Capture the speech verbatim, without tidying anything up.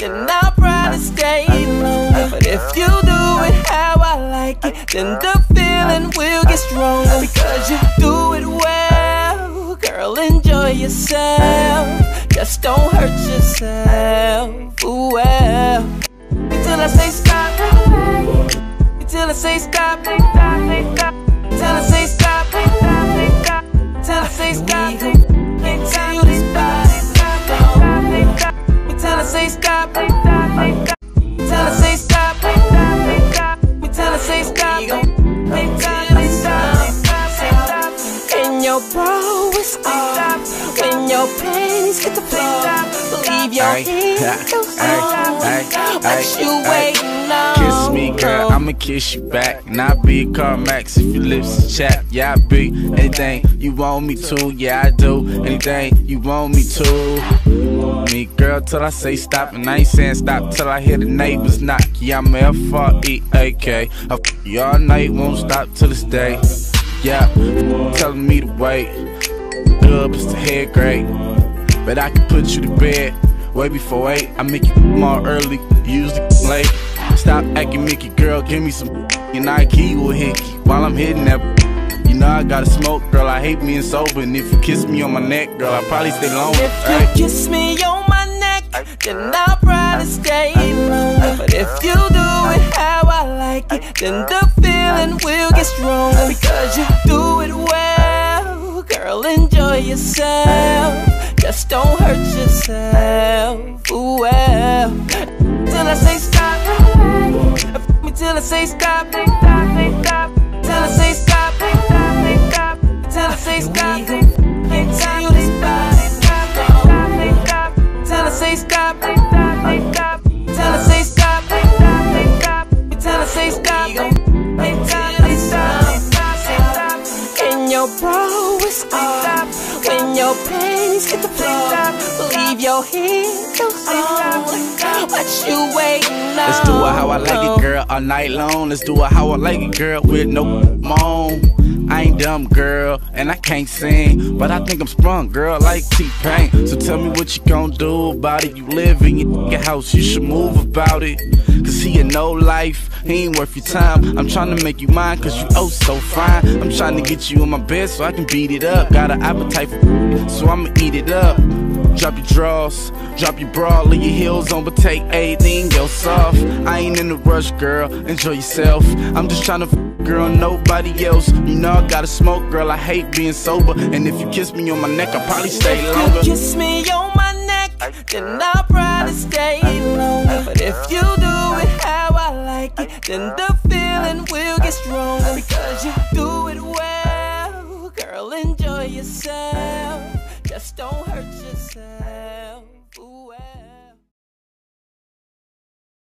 then I'll probably stay longer. But if you do it how I like it, then the feeling will get stronger. Because you do it well, girl, enjoy yourself. Just don't hurt yourself, ooh well. Until I say stop, until I say stop, until I say stop, until I say stop, can't tell you this body stop. Until I say stop, until I say stop, until I say stop, can't tell you this body. And your bra is off, when your panties hit the floor, believe your hands goes on. What you waiting on? Kiss me, girl, I'ma kiss you back. And I'll be CarMax if your lips is chapped. Yeah, I be anything you want me to. Yeah, I do anything you want me to. Me, girl, till I say stop. And I ain't saying stop till I hear the neighbors knock. Yeah, I'm F R E A K. I f you all night, won't stop till this day. Yeah, telling me to wait. Good, it's the head great. But I can put you to bed way before eight. I make you more early, usually late. Stop acting Mickey, girl, give me some and I give you a hickey while I'm hitting that. You know I gotta smoke, girl, I hate being sober. And if you kiss me on my neck, girl, I'll probably stay longer. If you right? kiss me on my neck, then I'll probably stay longer. But if you do it how I like it, then the feeling will get stronger. Because you do it well, girl, enjoy yourself. Just don't hurt yourself, ooh well. Till I say stop, me till I say stop, till I say stop, till I say stop, can't tell you this body stop. Till I say stop, till I say stop, till I say stop, can't tell you this body. And your bra is off, when your panties hit the floor, believe your head goes on. What you waiting on? Let's do it how I like it, girl, all night long. Let's do it how I like it, girl, with no moan. I ain't dumb, girl, and I can't sing, but I think I'm sprung, girl, like T-Pain. So tell me what you gon' do about it. You live in your house, you should move about it. Cause he a no life, he ain't worth your time. I'm trying to make you mine, cause you oh so fine. I'm trying to get you in my bed so I can beat it up. Got an appetite for so I'ma eat it up. Drop your drawers, drop your bra, leave your heels on, but take everything else off. I ain't in a rush, girl, enjoy yourself. I'm just tryna f, girl, nobody else. You know I gotta smoke, girl, I hate being sober. And if you kiss me on my neck, I'll probably stay longer. If you kiss me on my neck, then I'll probably stay longer. But if you do it how I like it, then the feeling will get stronger. Because you do it well, girl, enjoy yourself. Just don't hurt yourself, ooh, well.